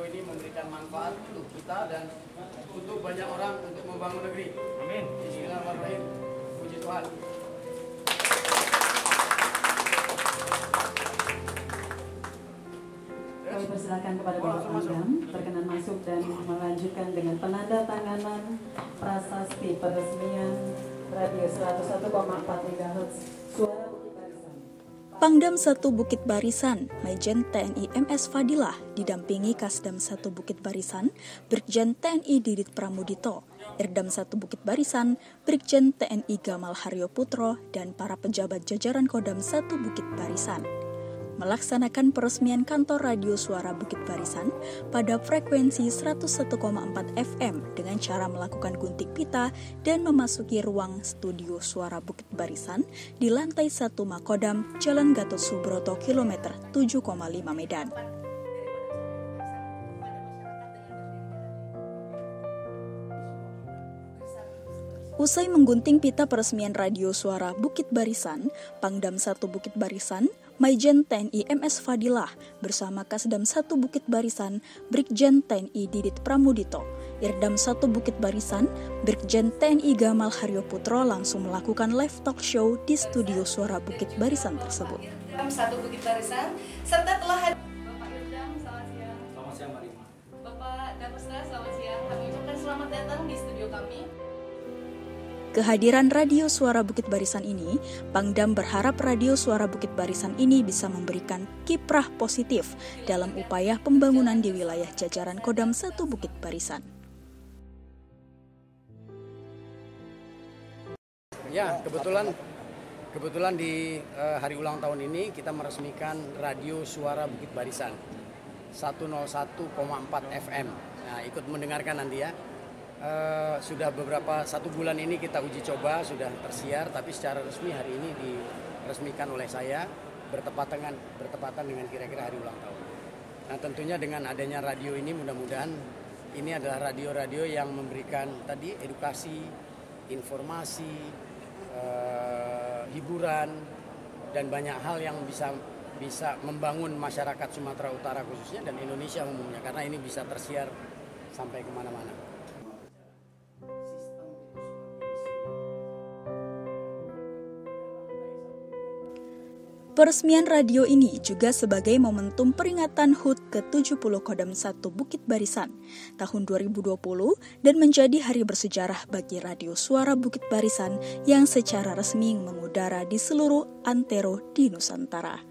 radio ini memberikan manfaat untuk kita dan untuk banyak orang untuk membangun negeri. Amin. Bismillahirrahmanirrahim. Puji Tuhan. Kami persilakan kepada Bapak Pangdam berkenan masuk dan melanjutkan dengan penandatanganan prasasti peresmian radio 101,4 MHz Suara Bukit Barisan. Pangdam 1 Bukit Barisan, Majen TNI MS Fadilah didampingi Kasdam 1 Bukit Barisan, Brigjen TNI Didit Pramudito, Irdam 1 Bukit Barisan, Brigjen TNI Gamal Haryo Putro, dan para pejabat jajaran Kodam 1 Bukit Barisan melaksanakan peresmian kantor radio Suara Bukit Barisan pada frekuensi 101,4 FM dengan cara melakukan gunting pita dan memasuki ruang studio Suara Bukit Barisan di lantai 1 Makodam, Jalan Gatot Subroto, kilometer 7,5 Medan. Usai menggunting pita peresmian radio Suara Bukit Barisan, Pangdam 1 Bukit Barisan, Majen TNI MS Fadilah bersama Kasdam 1 Bukit Barisan, Brigjen TNI Didit Pramudito, Irdam 1 Bukit Barisan, Brigjen TNI Gamal Haryo Putro langsung melakukan live talk show di studio Suara Bukit Barisan tersebut. Irdam 1 Bukit Barisan, serta telah hadir Bapak Irdam, selamat siang. Selamat siang, Mbak Rima. Bapak Dapusda, selamat siang. Kami ucapkan selamat datang di studio kami. Kehadiran Radio Suara Bukit Barisan ini, Pangdam berharap Radio Suara Bukit Barisan ini bisa memberikan kiprah positif dalam upaya pembangunan di wilayah jajaran Kodam 1 Bukit Barisan. Ya, kebetulan di hari ulang tahun ini kita meresmikan Radio Suara Bukit Barisan 101,4 FM. Nah, ikut mendengarkan nanti ya. Sudah satu bulan ini kita uji coba, sudah tersiar, tapi secara resmi hari ini diresmikan oleh saya bertepatan dengan kira-kira hari ulang tahun. Nah, tentunya dengan adanya radio ini mudah-mudahan ini adalah radio-radio yang memberikan tadi edukasi, informasi, hiburan, dan banyak hal yang bisa membangun masyarakat Sumatera Utara khususnya dan Indonesia umumnya, karena ini bisa tersiar sampai kemana-mana. Peresmian radio ini juga sebagai momentum peringatan HUT ke-70 Kodam 1 Bukit Barisan tahun 2020 dan menjadi hari bersejarah bagi Radio Suara Bukit Barisan yang secara resmi mengudara di seluruh antero di Nusantara.